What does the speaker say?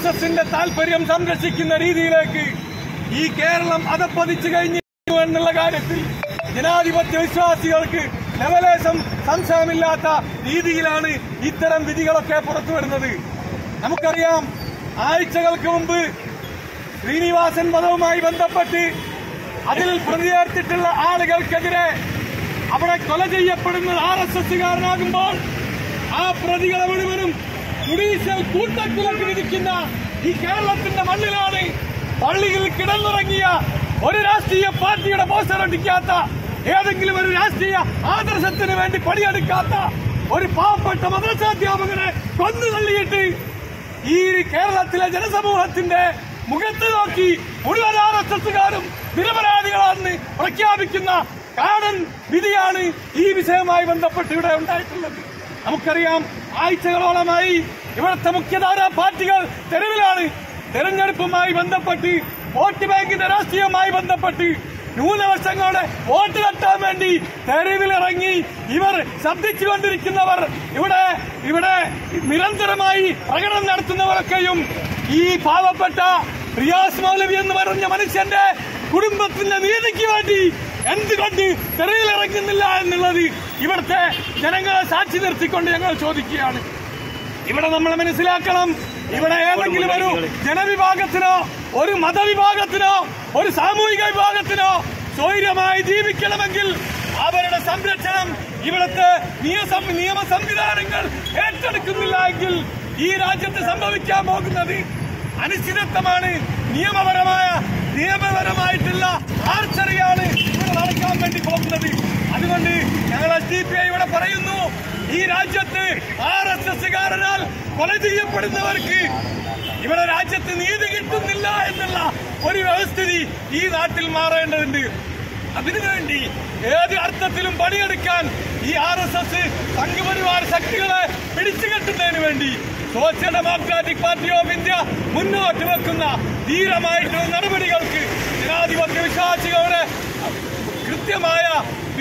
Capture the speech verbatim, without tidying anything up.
S എസിന്റെ താല്പര്യം സംരക്ഷിക്കുന്ന രീതിയിലേക്ക് ഈ കേരളം അതപ്പതിച്ചു കഴിഞ്ഞു എന്നുള്ള കാര്യത്തിൽ ജനാധിപത്യ വിശ്വാസികൾക്ക് ലവലേശം സംശയമില്ലാത്ത രീതിയിലാണ് ഇത്തരം വിധികളൊക്കെ പുറത്തു വരുന്നത്. നമുക്കറിയാം, ആഴ്ചകൾക്ക് മുമ്പ് ശ്രീനിവാസൻ വധവുമായി ബന്ധപ്പെട്ട് അതിൽ പ്രതിയേർത്തിട്ടുള്ള ആളുകൾക്കെതിരെ അവിടെ കൊല ചെയ്യപ്പെടുന്നത് ആർ എസ് എസുകാരനാകുമ്പോൾ ആ പ്രതികളെ മുഴുവനും ജുഡീഷ്യൽ കൂട്ടക്കുലക്ക് വിധിക്കുന്ന ഈ കേരളത്തിന്റെ മണ്ണിലാണ് പള്ളിയിൽ കിടന്നുറങ്ങിയ ഒരു രാഷ്ട്രീയ പാർട്ടിയുടെ പോസ്റ്റർ ഒട്ടിക്കാത്ത, ഏതെങ്കിലും ഒരു രാഷ്ട്രീയ ആദർശത്തിന് വേണ്ടി പണിയെടുക്കാത്ത ഒരു പാവപ്പെട്ട മദ്രസാധ്യാപകനെ കൊന്നു തള്ളിയിട്ട് ഈ കേരളത്തിലെ ജനസമൂഹത്തിന്റെ മുഖത്ത് നോക്കി മുഴുവൻ ആർ എസ് എസുകാരും നിരപരാധികളാണെന്ന് പ്രഖ്യാപിക്കുന്ന കാടൻ വിധിയാണ് ഈ വിഷയവുമായി ബന്ധപ്പെട്ട് ഇവിടെ ഉണ്ടായിട്ടുള്ളത്. നമുക്കറിയാം, ആഴ്ചകളോളമായി ഇവിടുത്തെ മുഖ്യധാരാ പാർട്ടികൾ തെരുവിലാണ്. തെരഞ്ഞെടുപ്പുമായി ബന്ധപ്പെട്ട്, വോട്ട് ബാങ്കിന്റെ രാഷ്ട്രീയവുമായി ബന്ധപ്പെട്ട് ന്യൂനപക്ഷങ്ങളുടെ വോട്ട് തട്ടാൻ വേണ്ടി തെരുവിലിറങ്ങി ഇവർ ശബ്ദിച്ചുകൊണ്ടിരിക്കുന്നവർ, ഇവിടെ ഇവിടെ നിരന്തരമായി പ്രകടനം നടത്തുന്നവരൊക്കെയും ഈ പാവപ്പെട്ട റിയാസ് മൗലവി എന്ന് പറഞ്ഞ മനുഷ്യന്റെ കുടുംബത്തിന്റെ നീതിക്ക് വേണ്ടി എന്തുകൊണ്ട് തെരുവിലിറങ്ങുന്നില്ല എന്നുള്ളത് ഇവിടുത്തെ ജനങ്ങളെ സാക്ഷി നിർത്തിക്കൊണ്ട് ഞങ്ങൾ ചോദിക്കുകയാണ്. ഇവിടെ നമ്മൾ മനസ്സിലാക്കണം, ഇവിടെ ഏതെങ്കിലും ഒരു ജനവിഭാഗത്തിനോ ഒരു മതവിഭാഗത്തിനോ ഒരു സാമൂഹിക വിഭാഗത്തിനോ സ്വൈര്യമായി ജീവിക്കണമെങ്കിൽ അവരുടെ സംരക്ഷണം ഇവിടുത്തെ നിയമ സംവിധാനങ്ങൾ ഏറ്റെടുക്കുന്നില്ല എങ്കിൽ ഈ രാജ്യത്ത് സംഭവിക്കാൻ പോകുന്നത് അനിശ്ചിതത്വമാണ്. നിയമപരമായ നിയമപരമായിട്ടുള്ള ആർച്ചറിയാണ് ഇവിടെ നടക്കാൻ വേണ്ടി പോകുന്നത്. അതുകൊണ്ട് ഞങ്ങൾ എസ് ഡി പി ഐ ഇവിടെ പറയുന്നു, ഈ രാജ്യത്ത് ആർ എസ് എസുകാരനാൽ കൊല ചെയ്യപ്പെടുന്നവർക്ക് ഇവിടെ രാജ്യത്ത് നീതി കിട്ടുന്നില്ല എന്നുള്ള ഒരു വ്യവസ്ഥിതി ഈ നാട്ടിൽ മാറേണ്ടതുണ്ട്. അതിനുവേണ്ടി ഏത് അർത്ഥത്തിലും പണിയെടുക്കാൻ ഈ ആർ എസ് എസ് സംഘപരിവാർ ശക്തികളെ പിടിച്ചുകെട്ടുന്നതിന് വേണ്ടി social democratic party of India മുന്നോട്ട് വെക്കുന്ന ധീരമായിട്ടുള്ള നടപടികൾക്ക് ജനാധിപത്യ വിശ്വാസികളുടെ കൃത്യമായ